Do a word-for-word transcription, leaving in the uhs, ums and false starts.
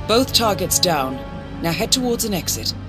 Both targets down. Now head towards an exit.